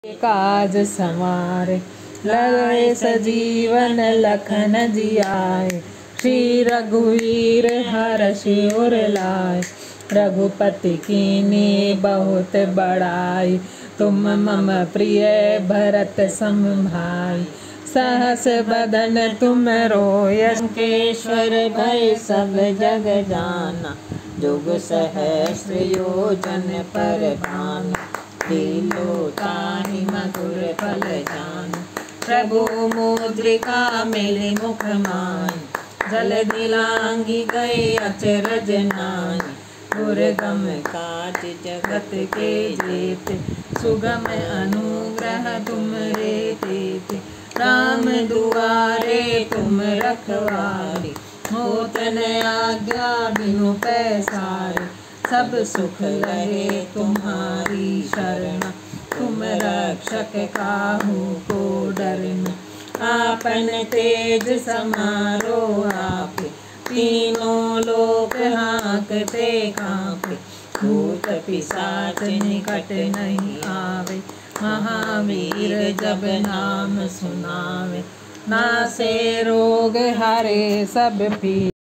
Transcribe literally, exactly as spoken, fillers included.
काज संवारे लगे सजीवन लखन जियाए। श्री रघुवीर हर्षि उर लाए। रघुपति कीन्ही बहुत बड़ाई। तुम मम प्रिय भरत सम भाई। सहस बदन तुम रोयस केश्वर भय सब जग जाना। जुग सहस्र योजन पर भाना। लीलोताहि मधुर फल जान। प्रभु मुद्रिका मिली मुख माहि। जलधि लांघि गए अचरज नाहि। दुर्गम काज जगत के जेते। सुगम अनुग्रह तुमरे तेते। राम दुआरे तुम रखवारे। होत न आज्ञा बिनु पैसारे। सब सुख लहे तुम्हारी शरण। तुम रक्षक काहू को डरना। आपन तेज समारो आपे। तीनों लोक हाँकते कांपे। भूत पिशाच निकट नहीं आवे। महावीर जब नाम सुनावे। नासे रोग हरे सब पीरा।